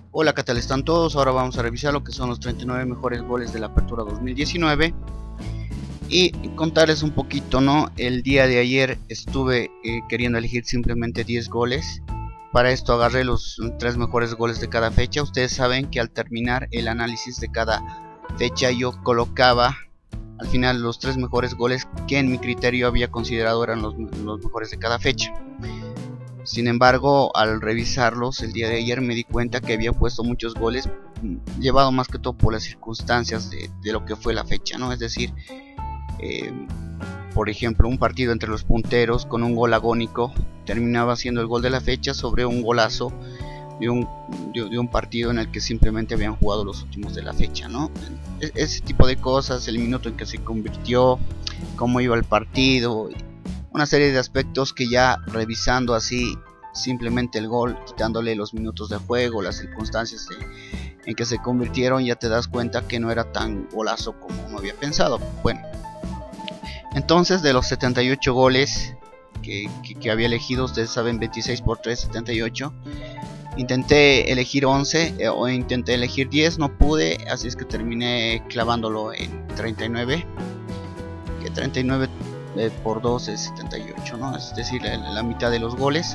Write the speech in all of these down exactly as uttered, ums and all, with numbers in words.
Hola, ¿qué tal están todos? Ahora vamos a revisar lo que son los treinta y nueve mejores goles de la Apertura dos mil diecinueve y contarles un poquito, ¿no? El día de ayer estuve eh, queriendo elegir simplemente diez goles. Para esto agarré los tres mejores goles de cada fecha. Ustedes saben que al terminar el análisis de cada fecha yo colocaba al final los tres mejores goles que en mi criterio había considerado eran los, los mejores de cada fecha. Sin embargo, al revisarlos el día de ayer me di cuenta que había puesto muchos goles, llevado más que todo por las circunstancias de, de lo que fue la fecha, ¿no? Es decir, eh, por ejemplo, un partido entre los punteros con un gol agónico terminaba siendo el gol de la fecha sobre un golazo de un, de, de un partido en el que simplemente habían jugado los últimos de la fecha, ¿no? Ese tipo de cosas, el minuto en que se convirtió, cómo iba el partido, una serie de aspectos que ya revisando así simplemente el gol, quitándole los minutos de juego, las circunstancias de, en que se convirtieron, ya te das cuenta que no era tan golazo como uno había pensado. Bueno, entonces de los setenta y ocho goles que, que, que había elegido, ustedes saben, veintiséis por tres, setenta y ocho. Intenté elegir once eh, o intenté elegir diez, no pude, así es que terminé clavándolo en treinta y nueve, que treinta y nueve eh, por dos es setenta y ocho, ¿no? Es decir, la, la mitad de los goles.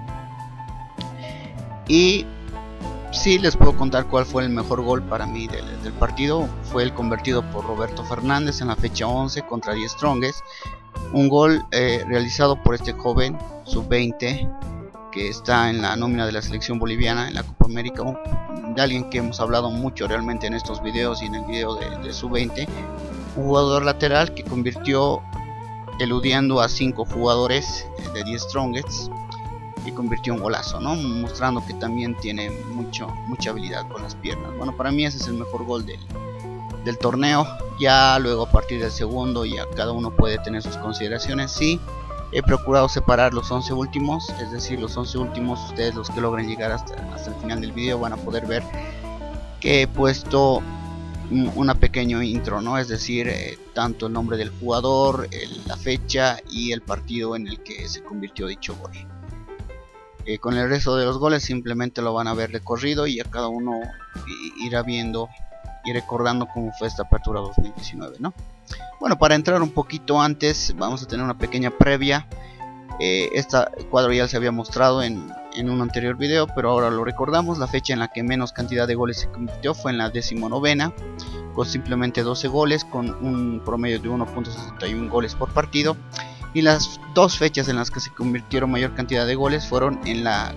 Y sí les puedo contar cuál fue el mejor gol para mí del, del partido. Fue el convertido por Roberto Fernández en la fecha once contra Die Strongest. Un gol eh, realizado por este joven sub veinte que está en la nómina de la selección boliviana en la Copa América, de alguien que hemos hablado mucho realmente en estos videos y en el video de, de sub veinte, un jugador lateral que convirtió eludiendo a cinco jugadores de Die Strongest y convirtió un golazo, ¿no? Mostrando que también tiene mucho, mucha habilidad con las piernas. Bueno, para mí ese es el mejor gol del, del torneo. Ya luego a partir del segundo ya cada uno puede tener sus consideraciones. Sí, he procurado separar los once últimos, es decir, los once últimos, ustedes los que logren llegar hasta, hasta el final del video van a poder ver que he puesto una pequeña intro, ¿no? Es decir, eh, tanto el nombre del jugador, el, la fecha y el partido en el que se convirtió dicho gol. Eh, con el resto de los goles simplemente lo van a ver recorrido y a cada uno irá viendo y recordando cómo fue esta Apertura dos mil diecinueve, ¿no? Bueno, para entrar un poquito antes vamos a tener una pequeña previa. Eh, este cuadro ya se había mostrado en, en un anterior video, pero ahora lo recordamos. La fecha en la que menos cantidad de goles se convirtió fue en la decimonovena, con simplemente doce goles, con un promedio de uno punto sesenta y uno goles por partido. Y las dos fechas en las que se convirtieron mayor cantidad de goles fueron en la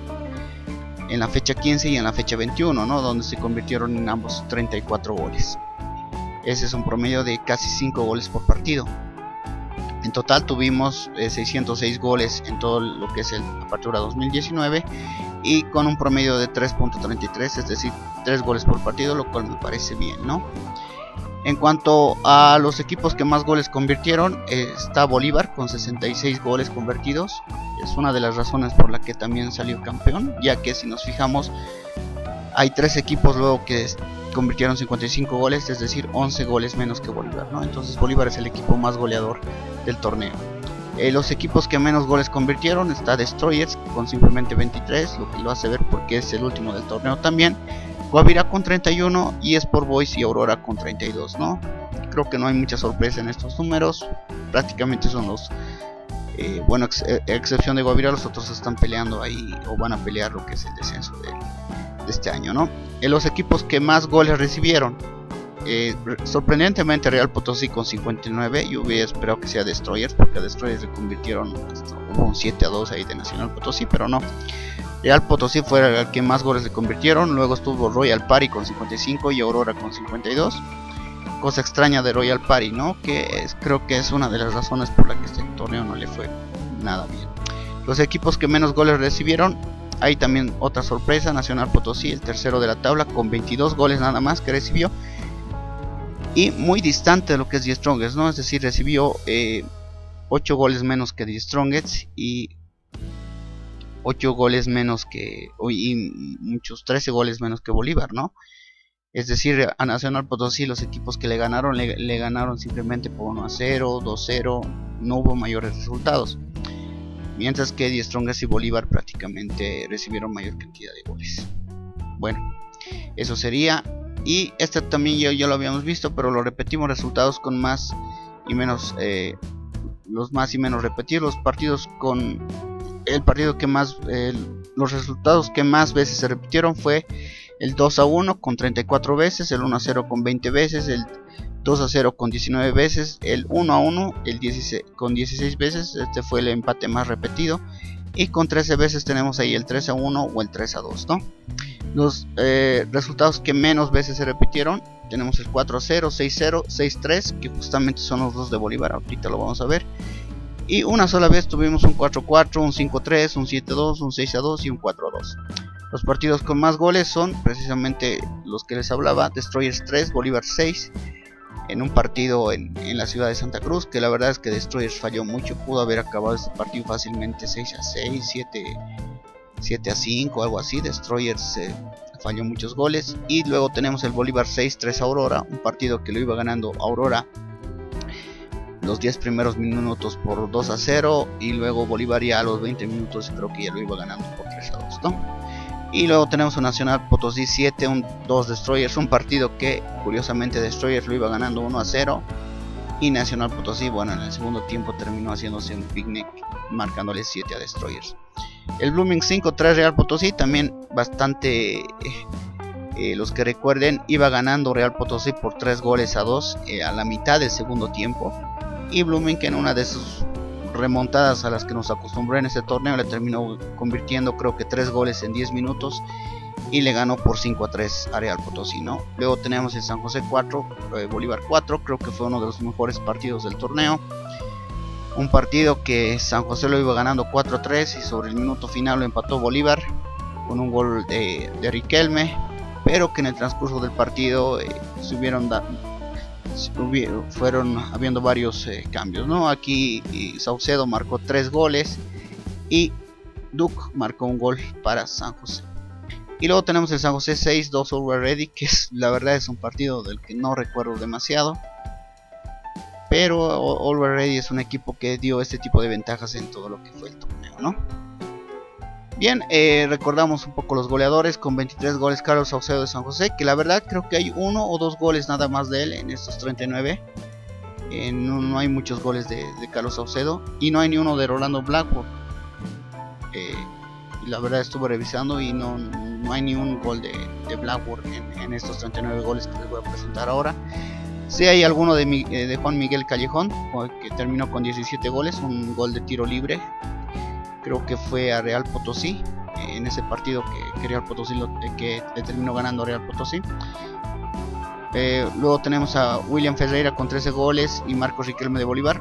en la fecha quince y en la fecha veintiuno, ¿no? Donde se convirtieron en ambos treinta y cuatro goles. Ese es un promedio de casi cinco goles por partido. En total tuvimos eh, seiscientos seis goles en todo lo que es el Apertura dos mil diecinueve y con un promedio de tres punto treinta y tres, es decir, tres goles por partido, lo cual me parece bien, ¿no? En cuanto a los equipos que más goles convirtieron, eh, está Bolívar con sesenta y seis goles convertidos. Es una de las razones por la que también salió campeón, ya que si nos fijamos hay tres equipos luego que convirtieron cincuenta y cinco goles, es decir, once goles menos que Bolívar, ¿no? Entonces Bolívar es el equipo más goleador del torneo. Eh, los equipos que menos goles convirtieron está Destroyers con simplemente veintitrés, lo que lo hace ver porque es el último del torneo también. Guavirá con treinta y uno y Sport Boys y Aurora con treinta y dos, ¿no? Creo que no hay mucha sorpresa en estos números, prácticamente son los eh, bueno, ex excepción de Guavirá, los otros están peleando ahí o van a pelear lo que es el descenso de, de este año, ¿no? En los equipos que más goles recibieron, eh, sorprendentemente Real Potosí con cincuenta y nueve, yo hubiera esperado que sea Destroyers porque a Destroyers le convirtieron hasta, hubo un siete a dos ahí de Nacional Potosí, pero no. Real Potosí fue el que más goles le convirtieron, luego estuvo Royal Party con cincuenta y cinco y Aurora con cincuenta y dos. Cosa extraña de Royal Party, ¿no? Que es, creo que es una de las razones por la que este torneo no le fue nada bien. Los equipos que menos goles recibieron, hay también otra sorpresa, Nacional Potosí, el tercero de la tabla, con veintidós goles nada más que recibió. Y muy distante de lo que es Die Strongest, ¿no? Es decir, recibió eh, ocho goles menos que Die Strongest y ocho goles menos que, y muchos trece goles menos que Bolívar, ¿no? Es decir, a Nacional Potosí los equipos que le ganaron, le, le ganaron simplemente por uno a cero, dos a cero, no hubo mayores resultados. Mientras que Die Strongest y Bolívar prácticamente recibieron mayor cantidad de goles. Bueno, Eso sería. Y este también ya, ya lo habíamos visto, pero lo repetimos: resultados con más y menos, eh, los más y menos repetidos, los partidos con el partido que más, eh, los resultados que más veces se repitieron fue el dos a uno con treinta y cuatro veces, el uno a cero con veinte veces, el dos a cero con diecinueve veces, el uno a uno el dieciséis, con dieciséis veces. Este fue el empate más repetido, y con trece veces tenemos ahí el tres a uno o el tres a dos, ¿no? Los eh, resultados que menos veces se repitieron, tenemos el cuatro a cero, seis a cero, seis a tres, que justamente son los dos de Bolívar, ahorita lo vamos a ver. Y una sola vez tuvimos un cuatro a cuatro, un cinco a tres, un siete a dos, un seis a dos y un cuatro a dos. Los partidos con más goles son precisamente los que les hablaba: Destroyers tres, Bolívar seis, en un partido en, en la ciudad de Santa Cruz, que la verdad es que Destroyers falló mucho. Pudo haber acabado este partido fácilmente seis a seis, siete a cinco, algo así. Destroyers eh, falló muchos goles. Y luego tenemos el Bolívar seis, tres a Aurora, un partido que lo iba ganando Aurora los diez primeros minutos por dos a cero, y luego Bolívar ya a los veinte minutos creo que ya lo iba ganando por tres a dos, ¿no? Y luego tenemos un Nacional Potosí siete, un dos Destroyers, un partido que curiosamente Destroyers lo iba ganando uno a cero, y Nacional Potosí, bueno, en el segundo tiempo terminó haciéndose un picnic marcándole siete a Destroyers. El Blooming cinco tres Real Potosí, también bastante, eh, eh, los que recuerden, iba ganando Real Potosí por tres goles a dos eh, a la mitad del segundo tiempo, y Blooming, que en una de sus remontadas a las que nos acostumbró en este torneo, le terminó convirtiendo creo que tres goles en diez minutos y le ganó por cinco a tres a Real Potosí, ¿no? Luego tenemos el San José cuatro, eh, Bolívar cuatro, creo que fue uno de los mejores partidos del torneo. Un partido que San José lo iba ganando cuatro a tres, y sobre el minuto final lo empató Bolívar con un gol de, de Riquelme, pero que en el transcurso del partido eh, se hubieron dado fueron habiendo varios eh, cambios, ¿no? Aquí y Saucedo marcó tres goles y Duke marcó un gol para San José. Y luego tenemos el San José seis dos Always Ready, que es, la verdad es un partido del que no recuerdo demasiado, pero Always Ready es un equipo que dio este tipo de ventajas en todo lo que fue el torneo, ¿no? Bien, eh, recordamos un poco los goleadores. Con veintitrés goles Carlos Saucedo de San José, que la verdad creo que hay uno o dos goles nada más de él en estos treinta y nueve. eh, no, no hay muchos goles de, de Carlos Saucedo, y no hay ni uno de Rolando Blackburn. eh, y la verdad estuve revisando y no, no hay ni un gol de, de Blackburn en, en estos treinta y nueve goles que les voy a presentar ahora. Sí hay alguno de, eh, de Juan Miguel Callejón, que terminó con diecisiete goles, un gol de tiro libre, creo que fue a Real Potosí, eh, en ese partido que, que Real Potosí lo, eh, que le terminó ganando a Real Potosí. Eh, luego tenemos a William Ferreira con trece goles y Marcos Riquelme de Bolívar.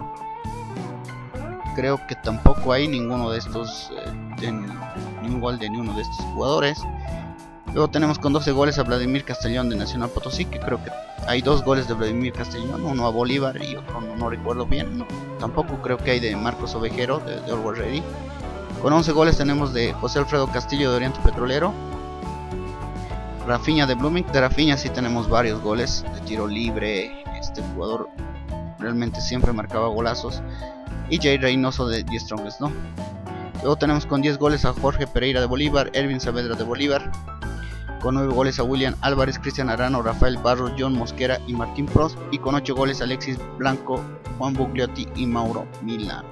Creo que tampoco hay ninguno de estos, eh, de, ningún gol de ninguno de estos jugadores. Luego tenemos con doce goles a Vladimir Castellón de Nacional Potosí, que creo que hay dos goles de Vladimir Castellón, uno a Bolívar y otro no, no recuerdo bien. No, tampoco creo que hay de Marcos Ovejero de, de Always Ready. Con once goles tenemos de José Alfredo Castillo de Oriente Petrolero, Rafinha de Blooming. De Rafinha sí tenemos varios goles de tiro libre, este jugador realmente siempre marcaba golazos. Y Jay Reynoso de Die Strongest, ¿no? Luego tenemos con diez goles a Jorge Pereira de Bolívar, Erwin Saavedra de Bolívar. Con nueve goles a William Álvarez, Cristian Arano, Rafael Barros, John Mosquera y Martín Prost. Y con ocho goles a Alexis Blanco, Juan Bugliotti y Mauro Milán.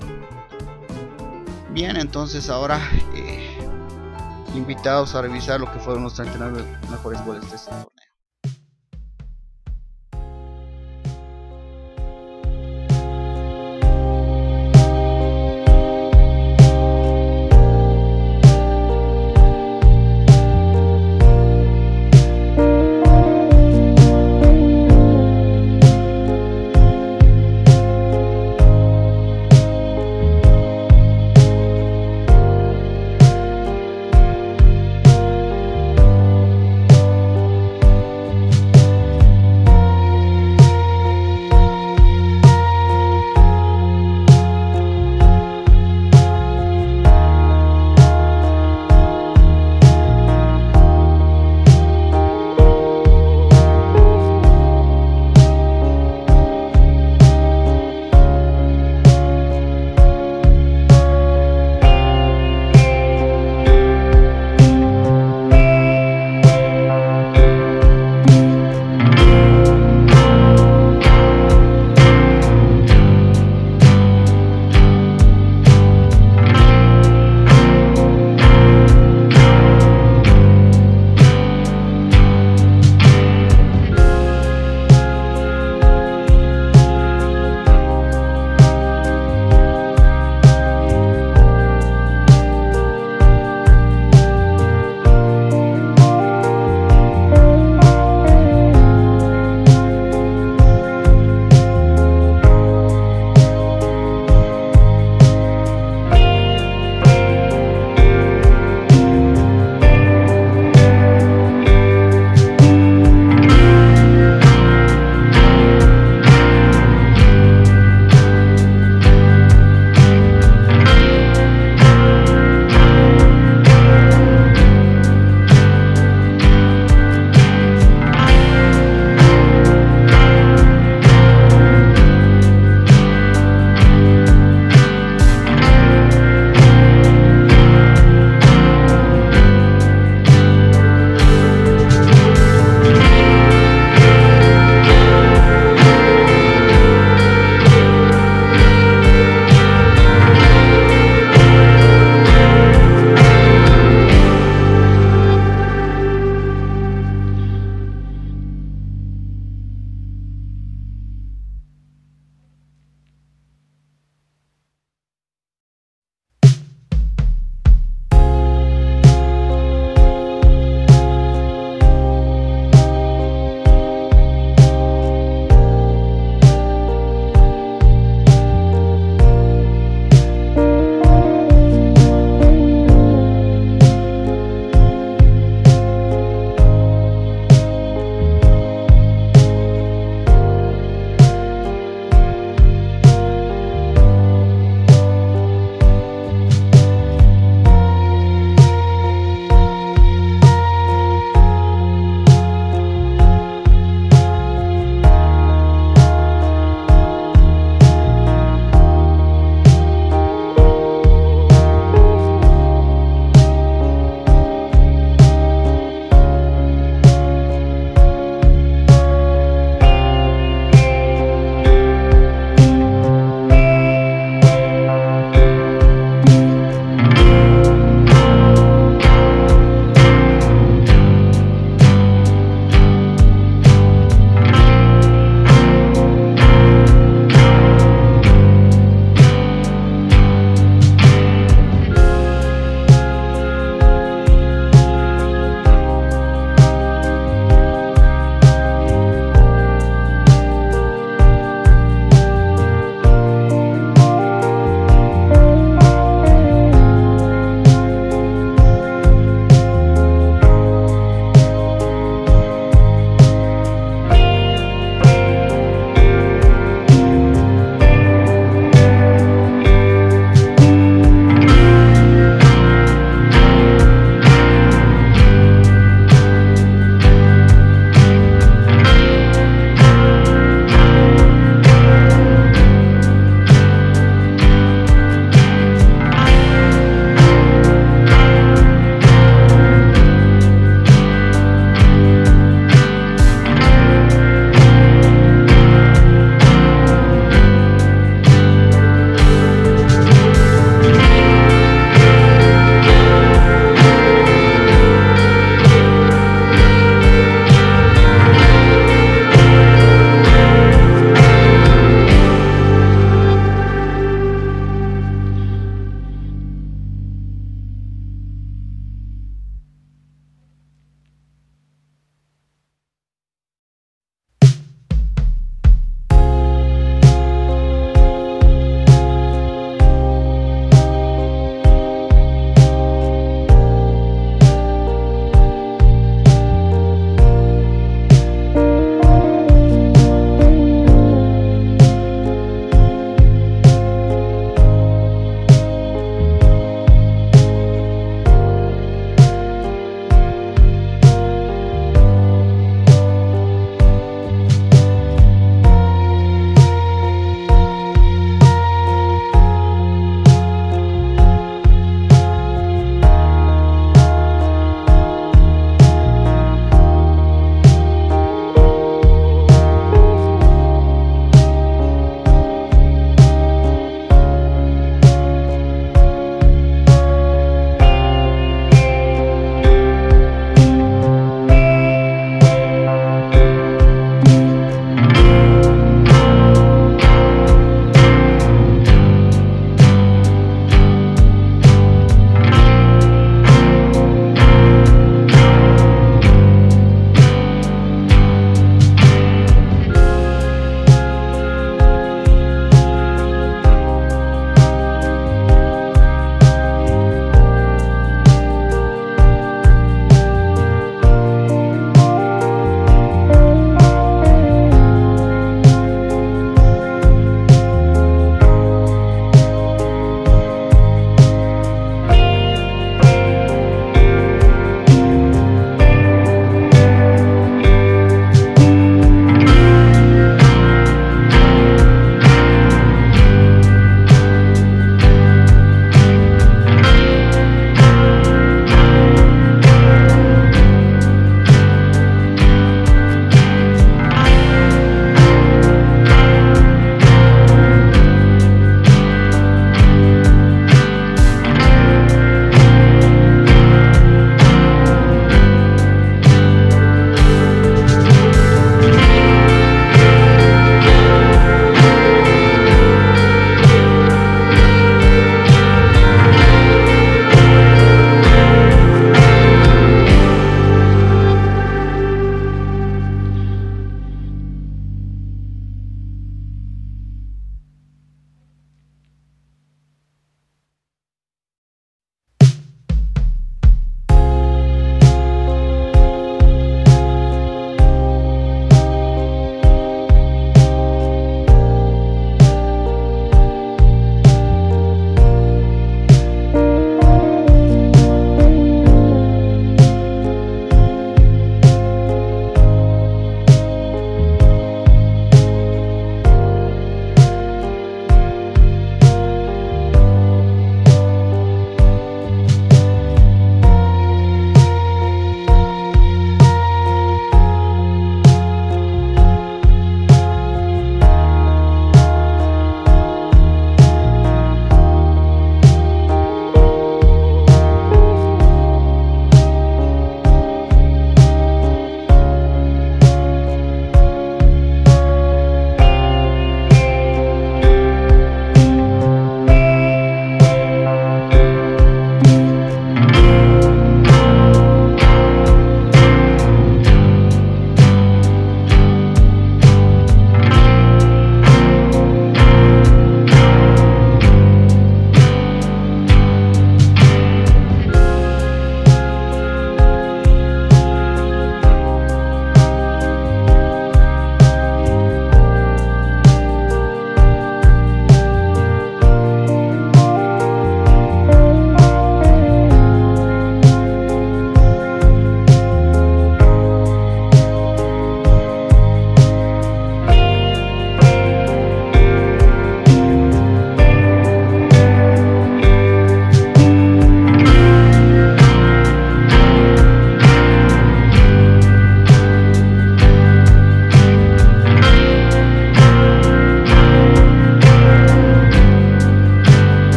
Bien, entonces ahora eh, invitados a revisar lo que fueron los treinta y nueve mejores goles de este torneo.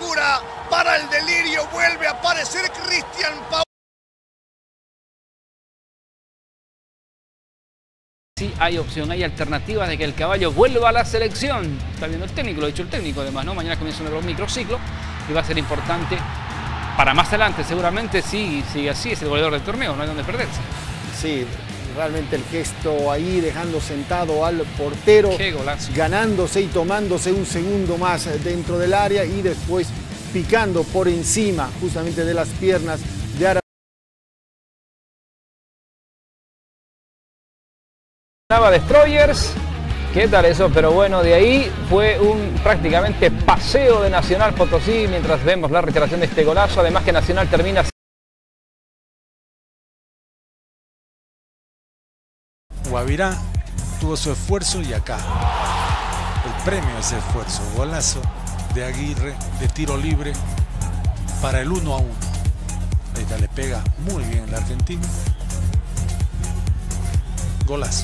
locura, para el delirio, vuelve a aparecer Cristian Pau. Sí, hay opción, hay alternativas de que el caballo vuelva a la selección. Está viendo el técnico, lo ha dicho el técnico además, ¿no? Mañana comienza un nuevo microciclo y va a ser importante para más adelante, seguramente sí, sigue así, es el goleador del torneo, no hay donde perderse. Sí, realmente el gesto ahí, dejando sentado al portero, Qué golazo. ganándose y tomándose un segundo más dentro del área y después picando por encima justamente de las piernas de Ara. Destroyers, ¿qué tal eso? Pero bueno, de ahí fue un prácticamente paseo de Nacional Potosí mientras vemos la reiteración de este golazo. Además que Nacional termina. Guavirá tuvo su esfuerzo y acá el premio a ese esfuerzo. Golazo de Aguirre de tiro libre para el uno a uno. Ahí está, le pega muy bien el argentino. Golazo.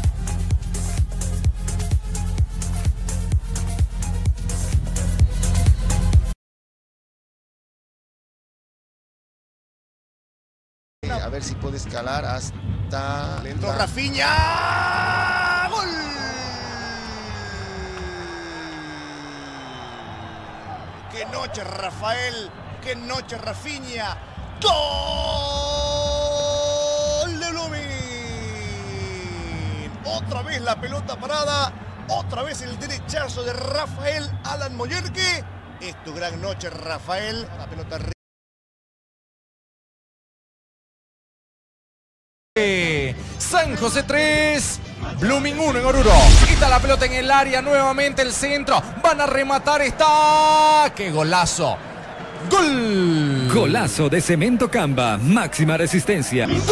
A ver si puede escalar hasta... Le entró Rafinha. ¡Gol! ¡Qué noche, Rafael! ¡Qué noche, Rafinha! ¡Gol de Blooming! Otra vez la pelota parada. Otra vez el derechazo de Rafael Alan Moyerque. Es tu gran noche, Rafael. La pelota arriba. San José tres, Blooming uno en Oruro. Quita la pelota en el área, nuevamente el centro. Van a rematar, está. ¡Qué golazo! ¡Gol! Golazo de Cemento Camba, máxima resistencia. ¡Gol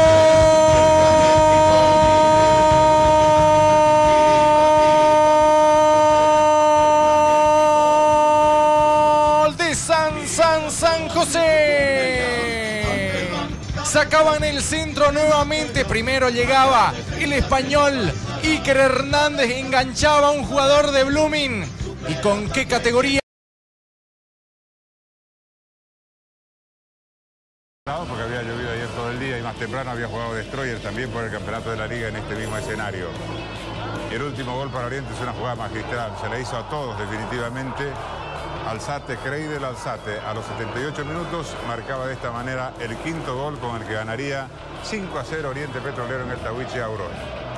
de San San San José! Sacaban el centro nuevamente. Primero llegaba el español Iker Hernández, enganchaba a un jugador de Blooming. ¿Y con qué categoría? Porque había llovido ayer todo el día y más temprano había jugado Destroyer también por el campeonato de la liga en este mismo escenario. Y el último gol para Oriente es una jugada magistral. Se la hizo a todos definitivamente. Alzate, Kreidel Alzate, a los setenta y ocho minutos marcaba de esta manera el quinto gol con el que ganaría cinco a cero Oriente Petrolero en el Tahuiche Aurora.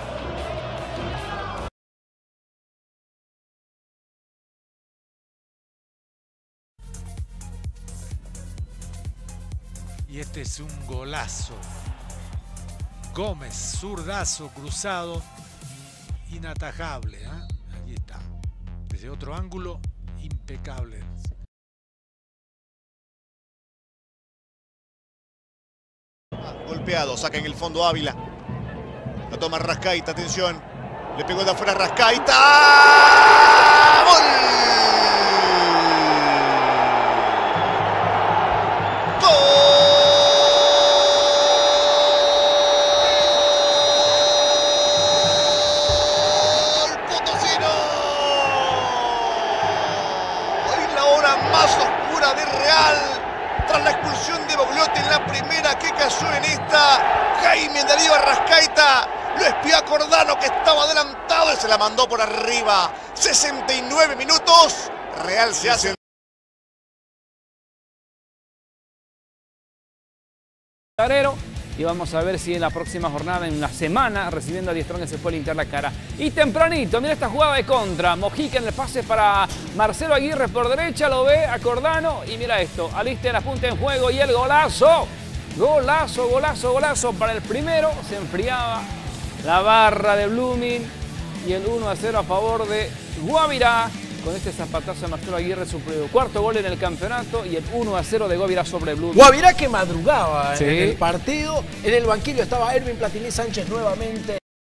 Y este es un golazo. Gómez, zurdazo cruzado, inatajable. ¿eh? Aquí está. Desde otro ángulo, impecable. Golpeado, saca en el fondo Ávila. Lo toma Rascaita, atención. Le pegó de afuera Rascaita. ¡Gol! ¡Gol potosino! Hoy la hora más oscura de Real. Tras la expulsión de Bogliotti en la primera, que cayó en esta, Jaime Darío Arrascaita lo espió a Cordano, que estaba adelantado, y se la mandó por arriba. sesenta y nueve minutos, Real se hace... Y vamos a ver si en la próxima jornada, en una semana, recibiendo a Die Strongest se puede limpiar la cara. Y tempranito, mira esta jugada de contra. Mojica en el pase para Marcelo Aguirre por derecha, lo ve a Cordano. Y mira esto, Aliste la punta en juego y el golazo. Golazo, golazo, golazo para el primero. Se enfriaba la barra de Blooming. Y el uno a cero a favor de Guavirá. Con este zapatazo de Marcelo Aguirre, su cuarto gol en el campeonato, y el uno a cero de Guavirá sobre Blooming. Guavirá que madrugaba sí. en el partido. En el banquillo estaba Erwin Platini Sánchez nuevamente.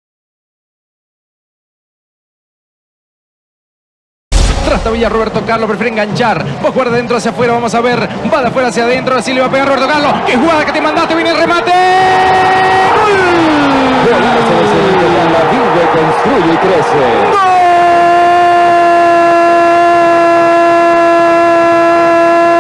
Trastavilla Roberto Carlos, prefiere enganchar. Va a jugar de dentro hacia afuera, vamos a ver. Va de afuera hacia adentro, así le va a pegar Roberto Carlos. ¡Qué jugada que te mandaste! ¡Viene el remate! ¡Gol! Golazo de Cemento Camba, vive, construye y crece. ¡Gol!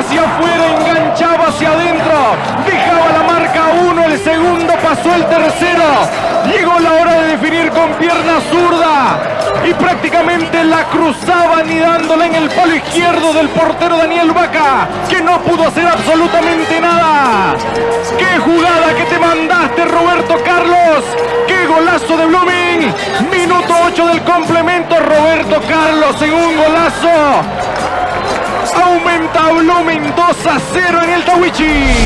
hacia afuera, enganchaba hacia adentro, dejaba la marca uno, el segundo pasó el tercero, llegó la hora de definir con pierna zurda y prácticamente la cruzaba anidándola en el palo izquierdo del portero Daniel Vaca, que no pudo hacer absolutamente nada. ¡Qué jugada que te mandaste, Roberto Carlos! ¡Qué golazo de Blooming! Minuto ocho del complemento, Roberto Carlos en un golazo. Aumenta Blooming dos a cero en el Tahuichi.